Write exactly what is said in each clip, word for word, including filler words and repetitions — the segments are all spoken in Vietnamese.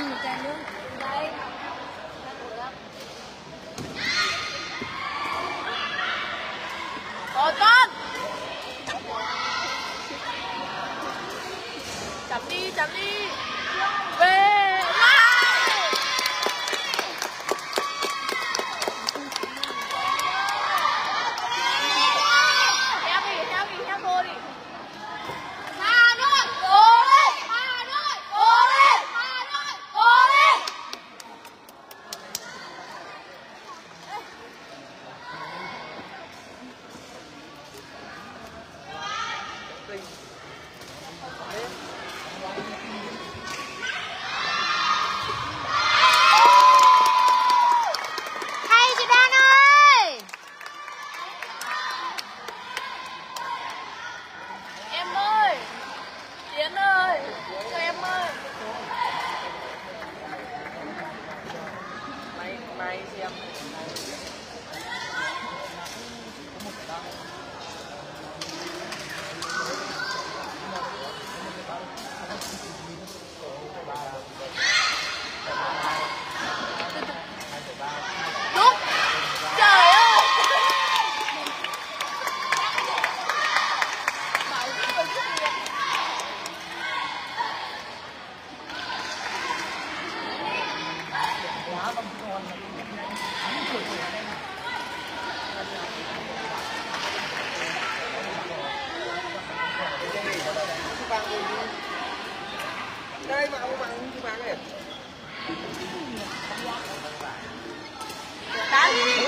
một chai nước. Đây. Rồi con. Chấm đi, chấm đi. Về. Đây mà ông bằng cái bằng này. Đấy.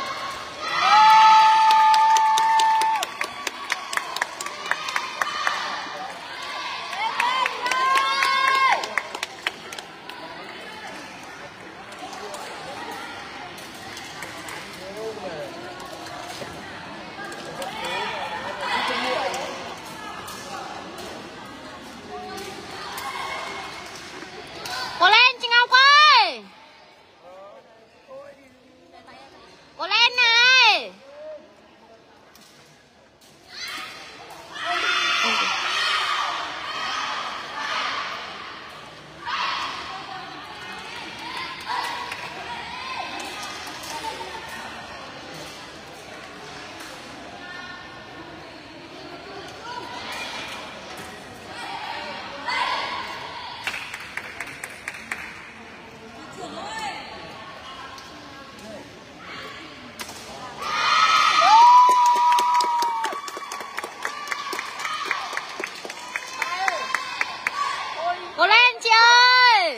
Cố lên chị Ngọc ơi. Cố lên này. Cố lên chị ơi.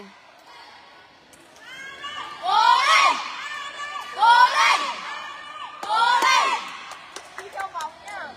Cố lên. Cố lên. Cố lên. Đi theo vòng nhá.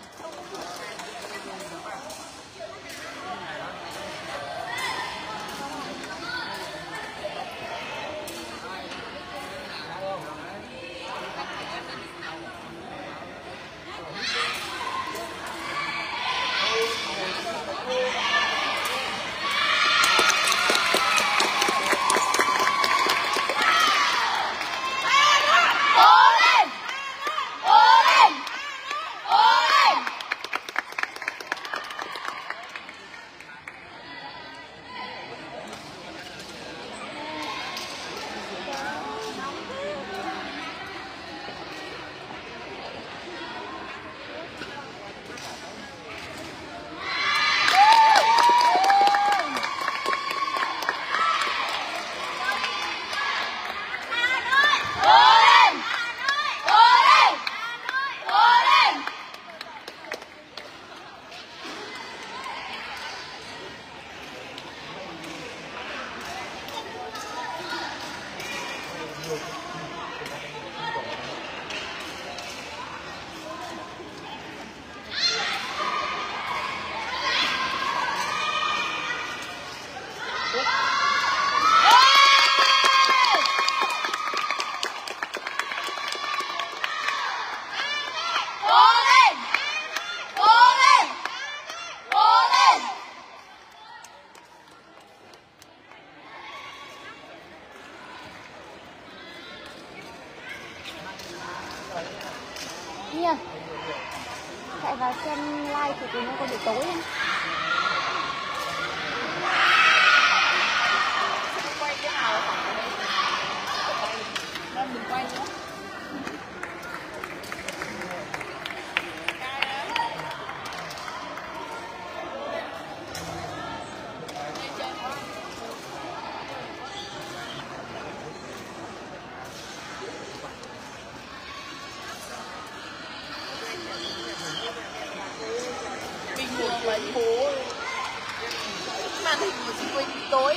Nha. Chạy vào xem live thì tụi nó có bị tối không? tối.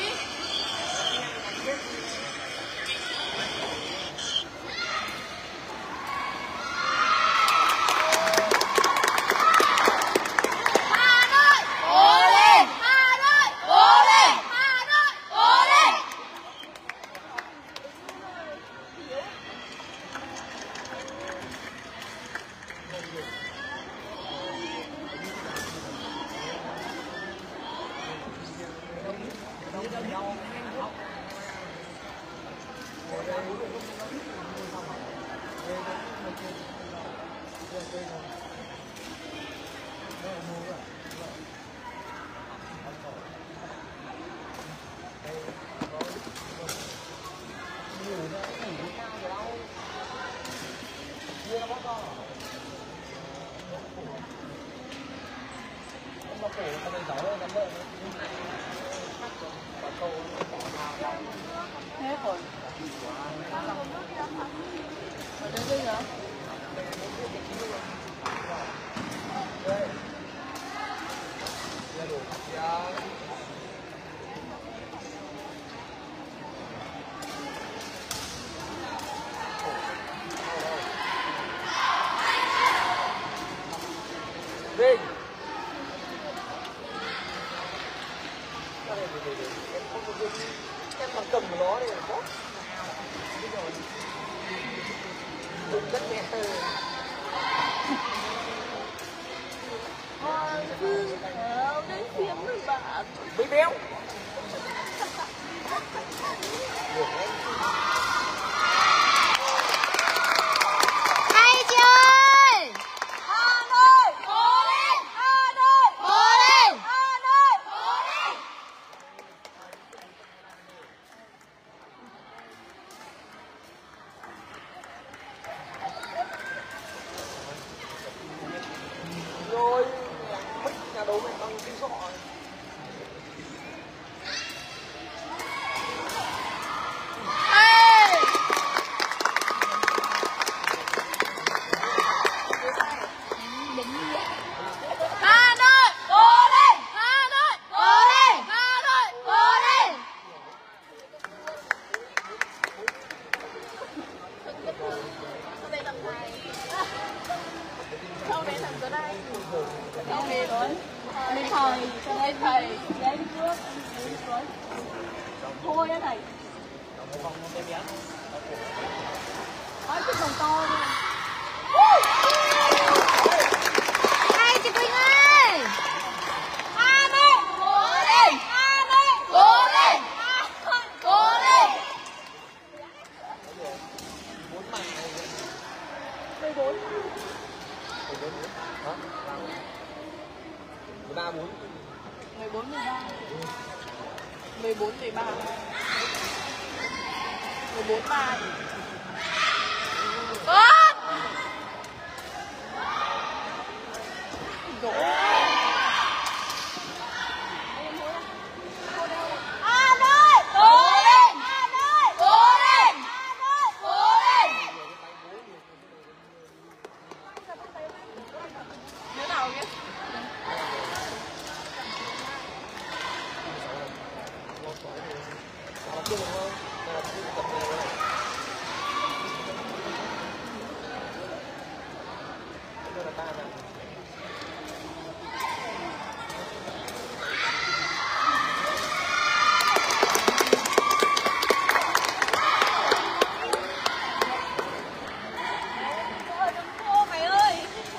Hết rồi. Ở đây bây giờ. Vinh. Em bằng cầm của nó đây là tốt. Đừng rất nhẹ. Hoàng Phương Thảo đến phiếm với bạn. Bị béo. Hay chưa? Hà Nội, cố lên! Hà Nội, cố lên! Hà Nội, cố lên! Rồi, mất nhà đấu này bằng cái sọ. Hà Nội, cố lên! Hà Nội, cố lên! Hà Nội, cố lên! Sau này thằng tới đây. Sau này rồi. Mình thầy, cho đây thầy. Đấy trước, đấy cuối. Thôi á thầy. Nói chút đồng to đi. Hai chị Quỳnh ơi! Hà Nội, cố lên! Hà Nội, cố lên! Hà Nội, cố lên! Bốn mày. mười bốn. Hả? mười ba bốn. mười bốn, mười ba. mười bốn, mười ba. mười bốn, ba. Con! Dỗ. Hà Nội! Cố lên! Hà Nội! Cố lên! Hà Nội! Cố lên! Đứa nào biết? Nó chưa được không? Nó chưa tập này rồi. Đây là ta này. Ô mày ơi!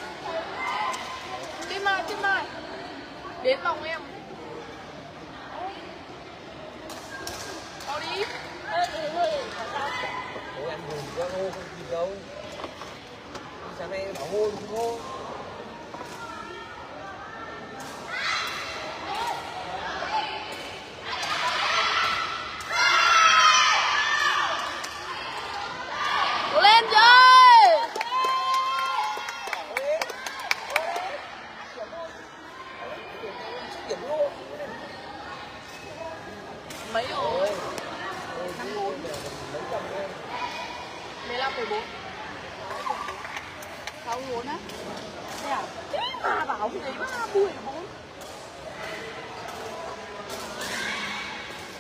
Tim mai, tim mai. Đến vòng em.เอาđi. Ê, ê, ê. Ủa anh buồn quá hô không kịp đâu. Sáng nay bảo hô không hô. Lên chơi! Điểm luôn. Mấy rồi? Năm bốn. Mấy trăm em. mười lăm, mười bốn. Sáu bốn á? Thế à? Ba bảo cái gì ba mươi bốn.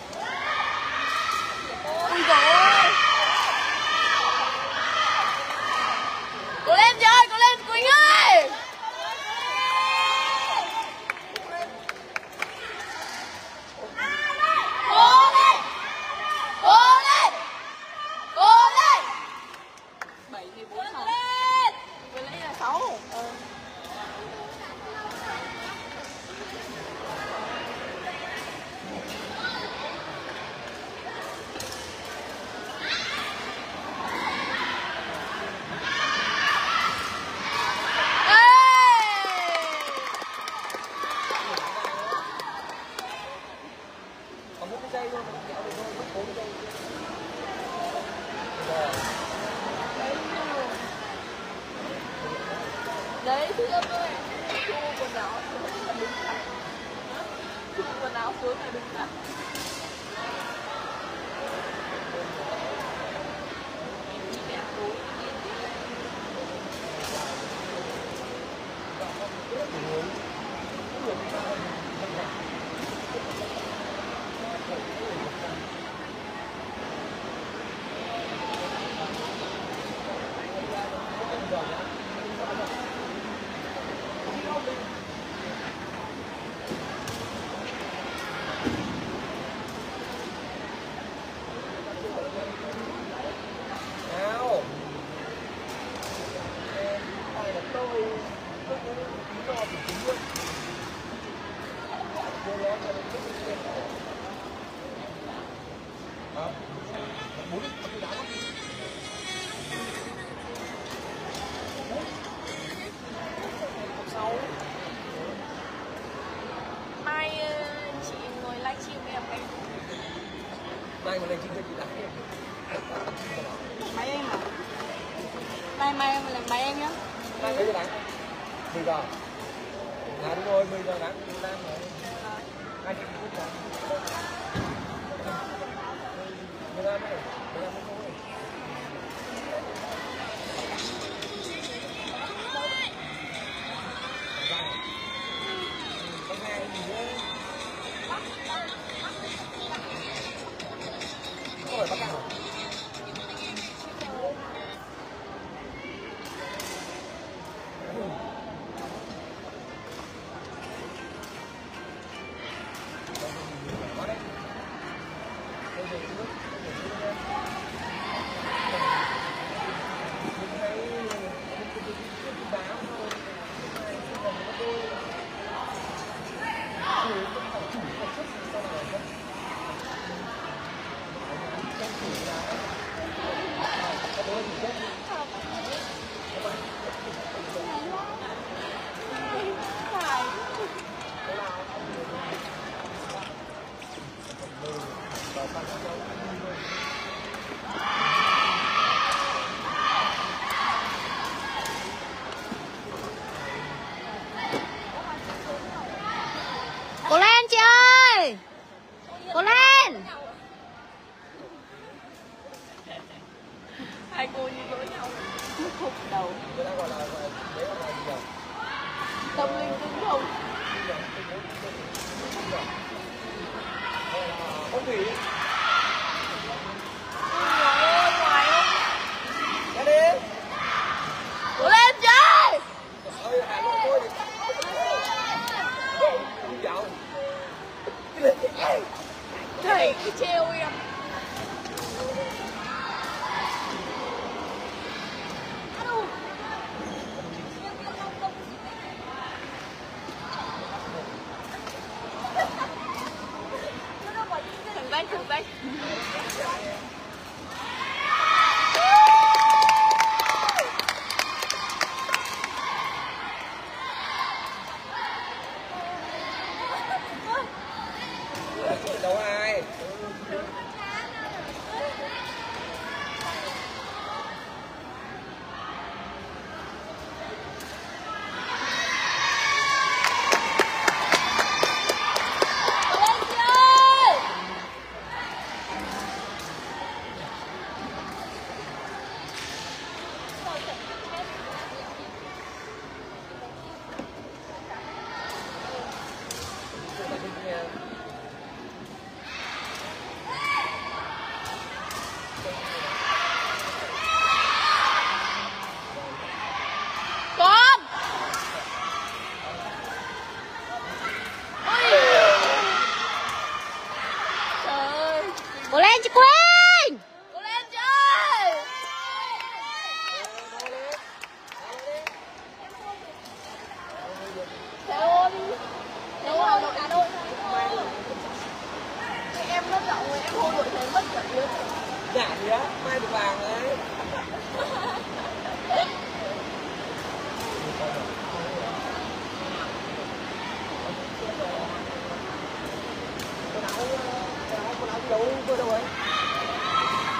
Đấy thưa tôi thu quần áo xuống là đứng thẳng, thu quần áo xuống là đứng thẳng. Mai chị ngồi livestream với em anh. Mai ngồi livestream cho chị đặt. Máy em à? Mai mai em là máy em nhá. Mai mấy giờ đánh? mười giờ. À đúng rồi, mười giờ đánh. Đang rồi. Hai chị phút đánh. mười lăm này, mười lăm thôi. Có phải bắt cào. Cố lên chị ơi, cố lên. Hai cô như dối nhau, khúc đầu. Tâm linh tinh không. Không nghỉ. Ngoài ơi, ngoài ơi. Ra đi. Cố lên chị ơi. Ơi, Hà Nội thôi. Đi dạo. Thầy cứ trêu em. Thằng bách, thằng bách. Đâu ai? Con. Trời ơi. Cố lên chị Quỳnh. Cố lên chị ơi. Trời ơi. Đâu Hà Nội, Hà Nội. Em mất giọng rồi, em hôn đội thấy mất cả tiếng. Dạ gì á, mai được vàng đấy. Quần áo, quần áo, quần áo đi đâu, vừa đâu ấy?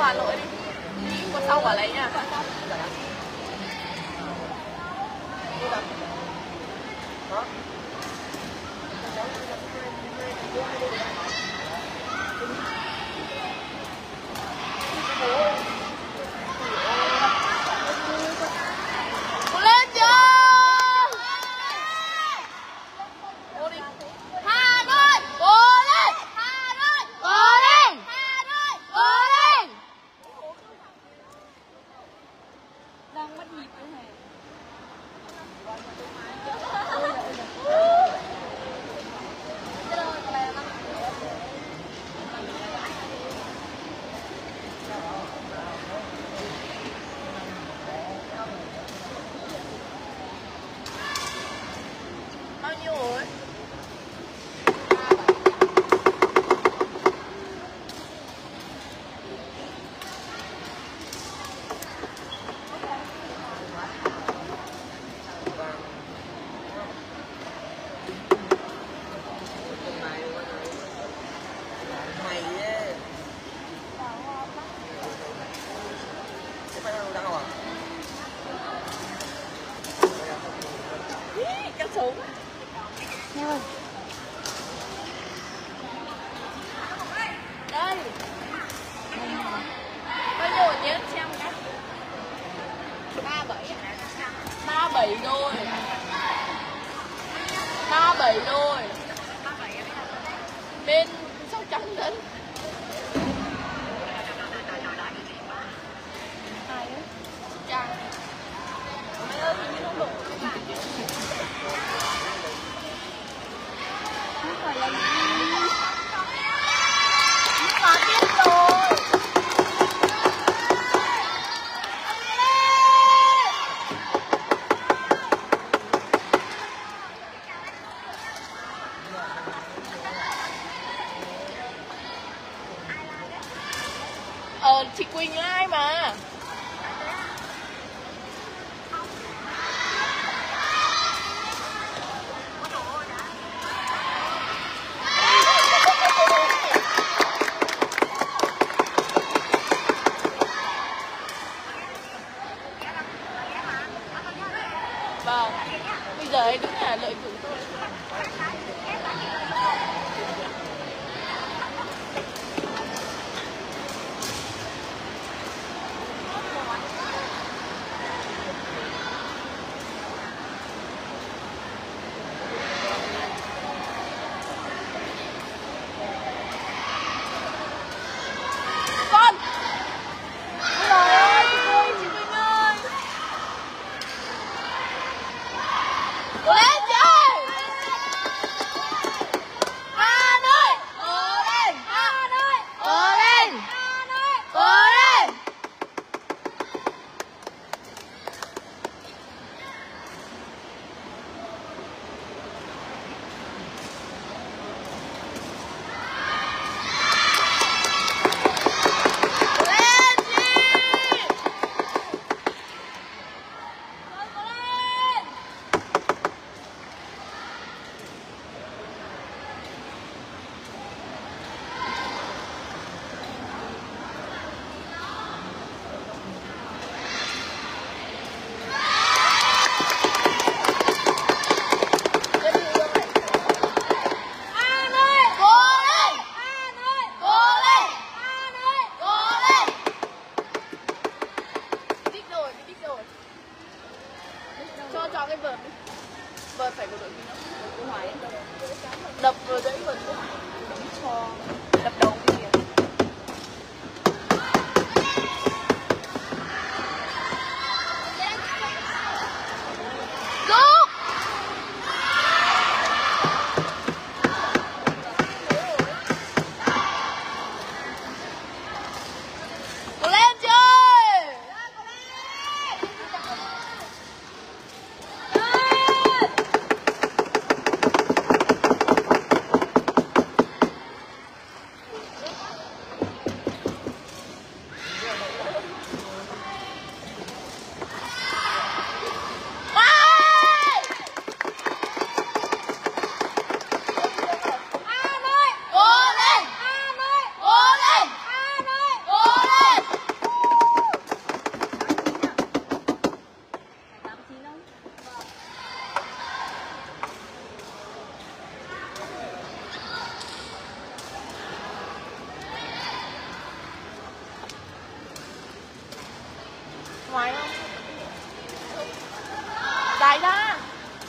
Hà Nội đi. Con sau quả lấy nha. Cố lên chưa? Cố đi. Hà Nội, cố lên. Hà Nội, cố lên. Hà Nội, cố lên. Đang mất nhịp nữa hề. Bao nhiêu rồi? Mày ấy. Có phải đang đau à? Kéo xuống. Nha ơi. Đây. Bao nhiêu rồi nhé xem cái. ba bảy à? ba bảy đôi. ba bảy đôi. Bên Sóc Trăng đến. Ai á? Sóc Trăng. Mấy ơi hình như nó đủ cái bản chứ. Không phải là gì. Có biết rồi. Ờ, chị Quỳnh ai mà. Vâng, bây giờ ấy đúng là lợi dụng tôi. Con. Trời ơi, chị Quỳnh, chị Quỳnh ơi. Cố lên chị ơi. Hà Nội, cố lên. Hà Nội, cố lên. Hà Nội, cố lên. Cố lên chị. Rồi, cố lên. Lên đi rồi. Hà Nội, cố lên. Hà Nội, cố lên. Hà Nội, cố lên. Đích rồi, đích rồi. Cho cho cái vợt đi. Vợt phải của đội mình không? Đội của Hoài ấy. Đập vừa đấy vợt của Hoài. Cho đập đầu cái kìa. Giúp. Cố lên chị ơi. Lên. ngoài không? Dài ra.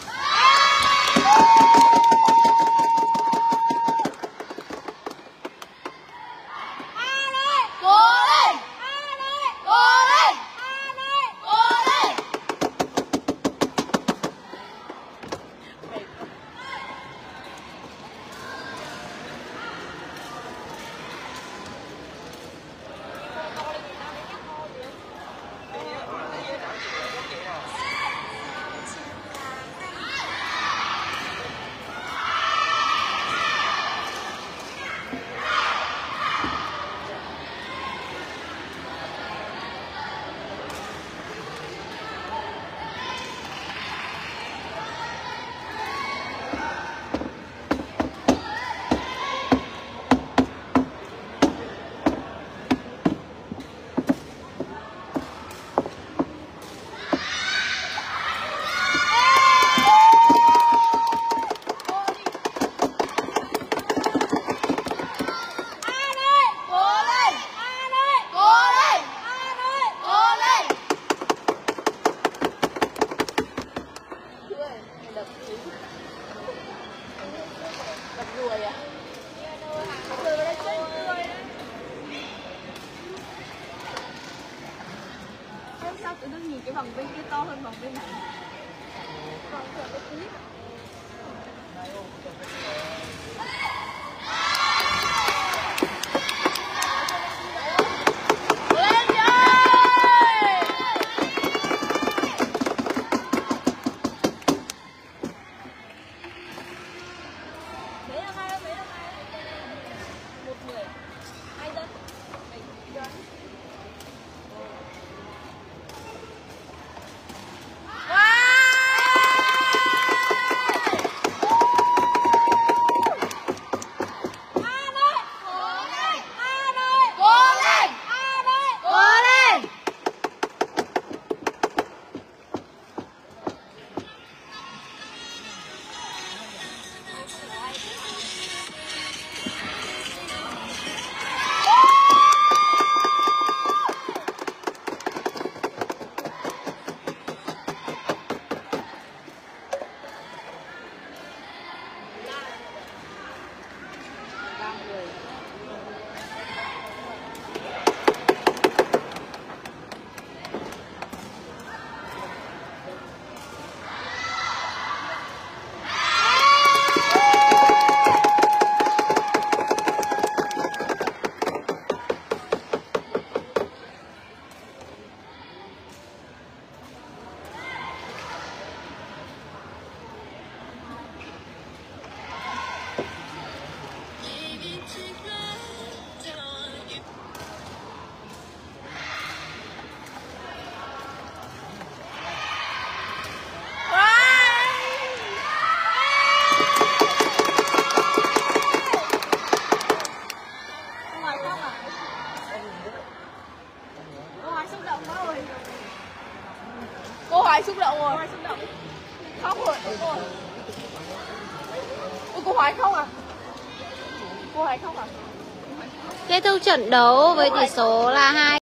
Sao tụi nó nhìn cái vòng bên kia to hơn vòng bên này? Còn sợ cái tí. Lên chơi! Mấy là hai, mấy là hai. Một người, hai dân, bảy dân. Cô Hoài xúc động rồi. Cô Hoài xúc động. Khóc rồi. Ôi, cô Hoài khóc à? Cô Hoài khóc à? Kết thúc trận đấu với tỷ số là hai